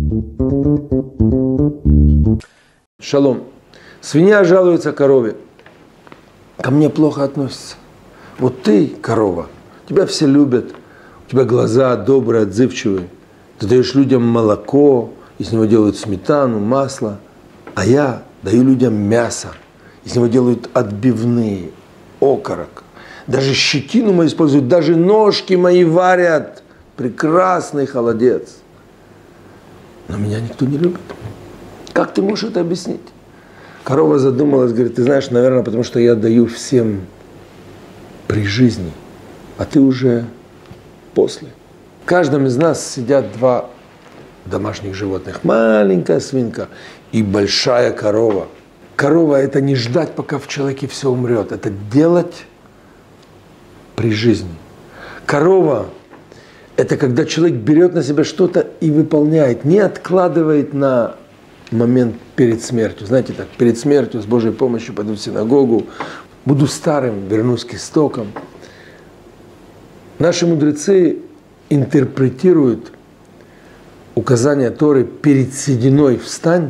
Шалом. Свинья жалуется корове. Ко мне плохо относятся. Вот ты, корова, тебя все любят, у тебя глаза добрые, отзывчивые. Ты даешь людям молоко, из него делают сметану, масло. А я даю людям мясо, из него делают отбивные, окорок. Даже щетину мы используют, даже ножки мои варят. Прекрасный холодец. Но меня никто не любит. Как ты можешь это объяснить? Корова задумалась, говорит, ты знаешь, наверное, потому что я даю всем при жизни, а ты уже после. В каждом из нас сидят два домашних животных. Маленькая свинка и большая корова. Корова – это не ждать, пока в человеке все умрет. Это делать при жизни. Корова – это когда человек берет на себя что-то и выполняет, не откладывает на момент перед смертью. Знаете, так, перед смертью с Божьей помощью пойду в синагогу, буду старым, вернусь к истокам. Наши мудрецы интерпретируют указание Торы «перед сединой встань»,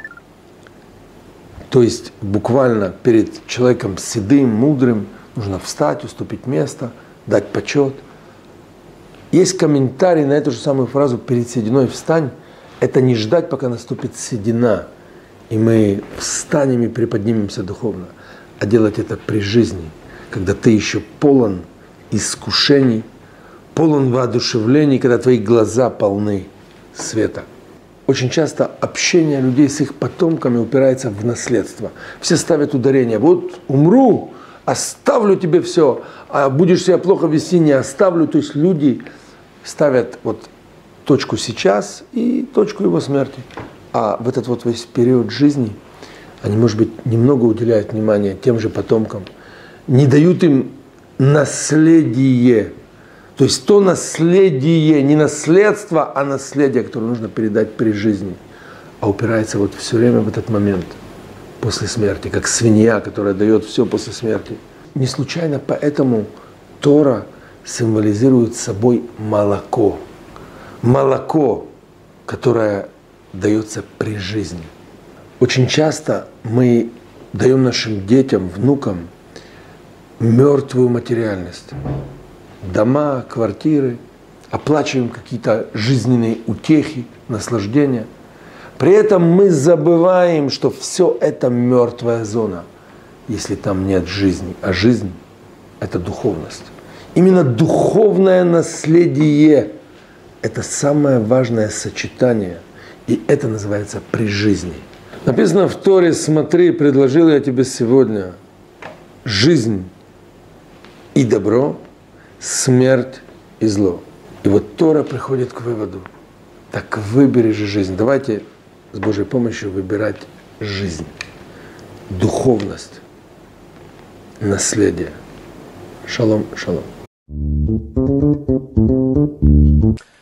то есть буквально перед человеком седым, мудрым нужно встать, уступить место, дать почет. Есть комментарий на эту же самую фразу «перед сединой встань». Это не ждать, пока наступит седина, и мы встанем и приподнимемся духовно, а делать это при жизни, когда ты еще полон искушений, полон воодушевлений, когда твои глаза полны света. Очень часто общение людей с их потомками упирается в наследство. Все ставят ударение. Вот умру, оставлю тебе все, а будешь себя плохо вести, не оставлю. То есть люди ставят вот точку сейчас и точку его смерти. А в этот вот весь период жизни они, может быть, немного уделяют внимания тем же потомкам, не дают им наследие. То есть то наследие, не наследство, а наследие, которое нужно передать при жизни. А упирается вот все время в этот момент после смерти, как свинья, которая дает все после смерти. Не случайно поэтому Тора символизирует собой молоко. Молоко, которое дается при жизни. Очень часто мы даем нашим детям, внукам мертвую материальность. Дома, квартиры, оплачиваем какие-то жизненные утехи, наслаждения. При этом мы забываем, что все это мертвая зона, если там нет жизни. А жизнь – это духовность. Именно духовное наследие – это самое важное сочетание, и это называется при жизни. Написано в Торе: смотри, предложил я тебе сегодня жизнь и добро, смерть и зло. И вот Тора приходит к выводу: так выбери же жизнь. Давайте с Божьей помощью выбирать жизнь, духовность, наследие. Шалом, шалом.